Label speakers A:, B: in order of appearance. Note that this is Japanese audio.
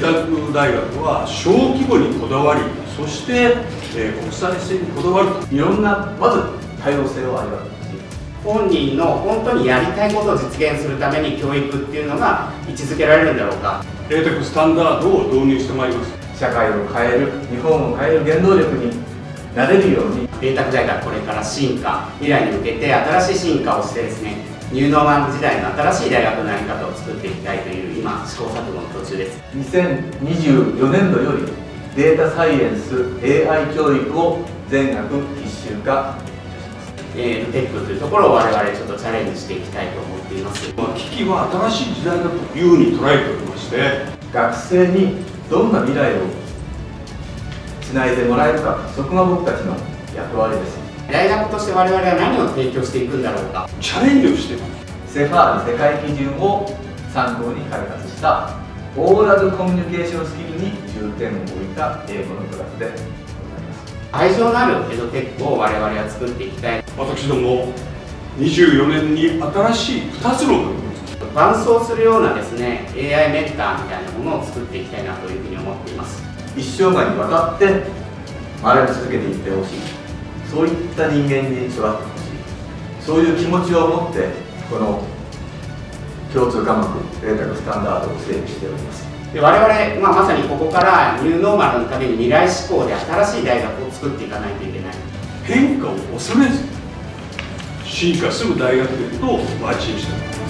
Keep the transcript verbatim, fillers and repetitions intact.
A: 沢大学は小規模にこだわり、そして、えー、国際性にこだわると、
B: いろんなまず多様性を味わって
C: 本人の本当にやりたいことを実現するために教育っていうのが位置づけられるんだろうか。
A: エーテックスタンダードを導入してまいります。
B: 社会を変える、日本を変える原動力になれるように、
C: 麗澤大学これから進化、未来に向けて新しい進化をしてですね、ニューノーマル時代の新しい大学の在り方を作っていきたいという今試行錯誤の途中です。
B: にせんにじゅうよねんどよりデータサイエンス エーアイ 教育を全学必修化
C: えー、テックというところを我々ちょっとチャレンジしていきたいと思っています。
A: 機器は新しい時代だというふうに捉えておりまして、
B: 学生にどんな未来をつないでもらえるか、そこが僕たちの役割です。
C: 大学として我々は何を提供していくんだろうか。
A: チャレンジをしています。
B: セファール世界基準を参考に開発したオーラルコミュニケーションスキルに重点を置いた英語のクラスでございます。
C: 愛情のあるエドテックを我々は作っていきたい。
A: 私どもにじゅうよねんに新しいふたつの部分、
C: 伴走するようなですね エーアイ メンターみたいなものを作っていきたいなというふうに思っています。
B: 一生涯にわたって学び続けていってほしい、そういった人間に育ってほしい、そういう気持ちを持ってこの共通科目麗澤スタンダードを整備しております。
C: で我々、まあ、まさにここからニューノーマルのために未来志向で新しい大学を作っていかないといけない。
A: 変化を恐れず進化する大学ということを邁進しています。